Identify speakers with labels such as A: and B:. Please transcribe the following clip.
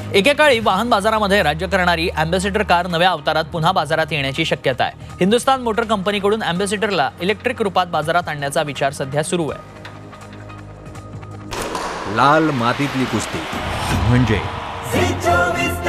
A: एकेकाळी वाहन बाजारामध्ये राज्य करणारी अँबॅसेडर कार नव्या अवतारात पुन्हा बाजारात येण्याची शक्यता आहे। हिंदुस्तान मोटर कंपनीकडून अँबॅसेडरला इलेक्ट्रिक रूपात बाजारात आणण्याचा विचार सध्या सुरू आहे।
B: लाल मातीतली कुस्ती म्हणजे